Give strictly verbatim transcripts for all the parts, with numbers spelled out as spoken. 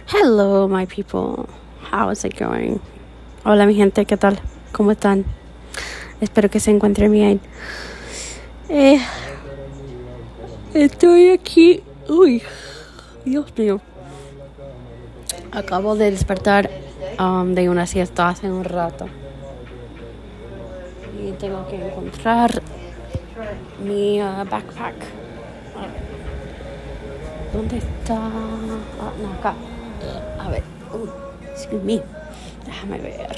Hello, my people. How is it going? Hola, mi gente. ¿Qué tal? ¿Cómo están? Espero que se encuentren bien. Eh, estoy aquí. Uy, Dios mío. Acabo de despertar um, de una siesta hace un rato. Y tengo que encontrar mi uh, backpack. ¿Dónde está? Ah, no, acá. A ver. Uh, excuse me. Déjame ver.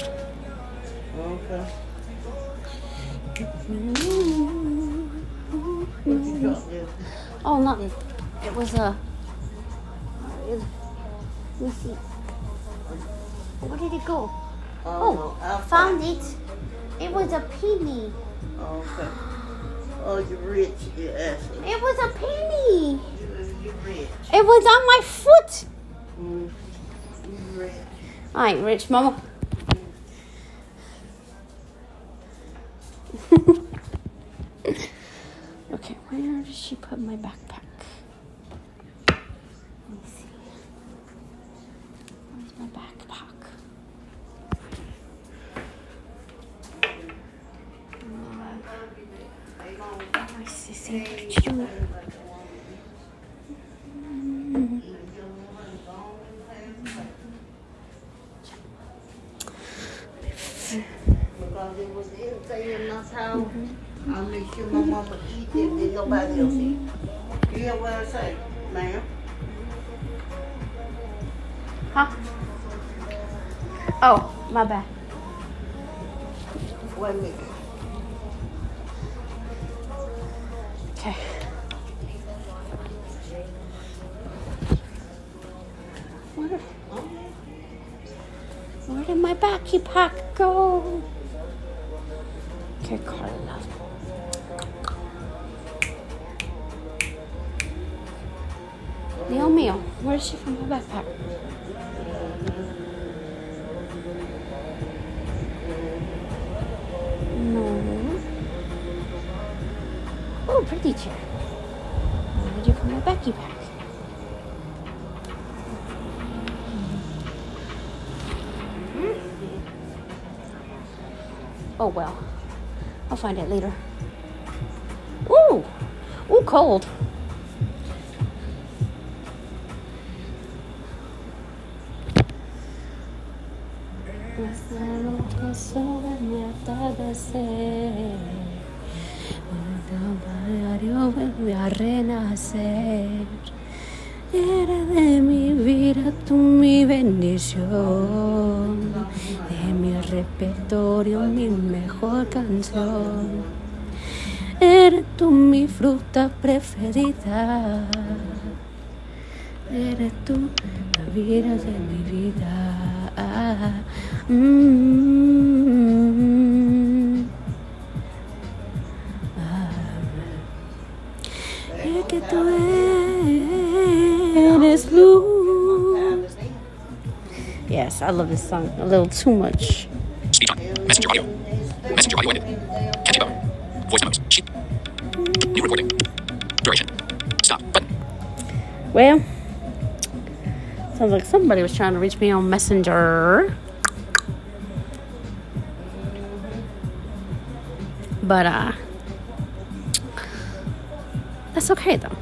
Oh, nothing. It was a... Let me see. Where did it go? Oh, oh found it. It was a penny. Okay. Oh, you're rich, you asshole. It was a penny. You're rich. It was on my foot. Mm. You're rich. I ain't rich, Mama. Okay, where did she put my backpack? Let me see. Where's my backpack? Ay, sí, sí. Because it was inside in this house. I make sure my mama eat it, then nobody else eat. You hear what I say, ma'am? Huh? Oh, my bad. Wait a minute. Okay. Where, where did my backpack go? Okay, Carla. Dios mío, where is she from my backpack? No. Oh, pretty chair. Where did you put my backpack? Oh well, I'll find it later. Ooh, ooh, cold. Vuelve a renacer. Era de mi vida tú mi bendición, de mi repertorio mi mejor canción. Eres tú mi fruta preferida, eres tú la vida de mi vida. Mm-hmm. Es que tú eres luz. Yes, I love this song a little too much. Speech on. Messenger audio. Messenger audio ended. Catchy bone. Voice memos. Sheet. New recording. Duration. Stop. Button. Well, sounds like somebody was trying to reach me on Messenger. But, uh, that's okay, though.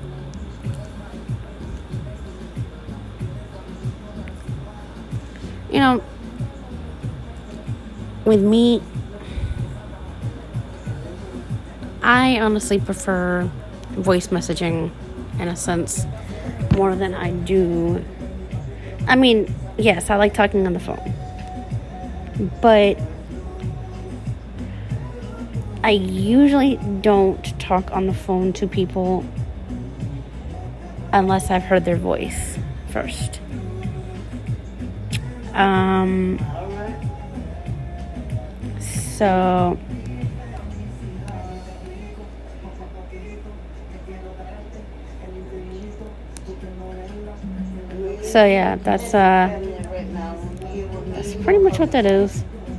You know, with me, I honestly prefer voice messaging in a sense more than I do. I mean, yes, I like talking on the phone, but I usually don't talk on the phone to people unless I've heard their voice first. Um, so, so yeah, that's, uh, that's pretty much what that is.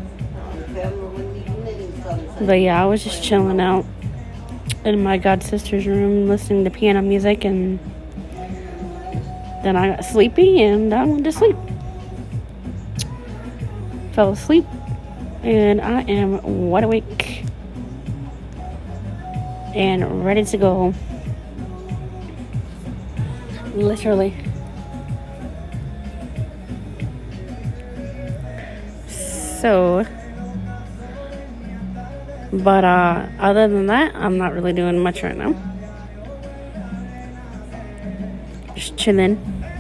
But yeah, I was just chilling out in my god sister's room listening to piano music, and then I got sleepy and I went to sleep. Fell asleep, and I am wide awake and ready to go. Literally. So, but uh, other than that, I'm not really doing much right now. Just chilling.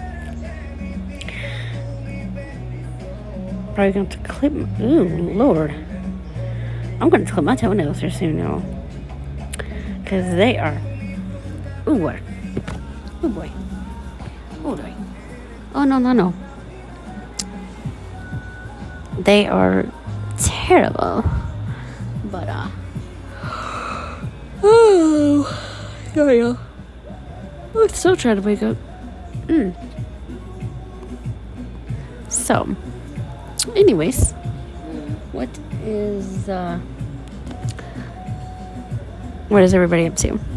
Probably going to clip. Ooh, Lord. I'm going to clip my toenails here soon, y'all. Because they are. Ooh, what? Oh, boy. Oh, boy. Oh, no, no, no. They are terrible. But, uh. Oh. Yeah, yeah. I'm still trying to wake up. Mm. So. Anyways, what is uh what is everybody up to?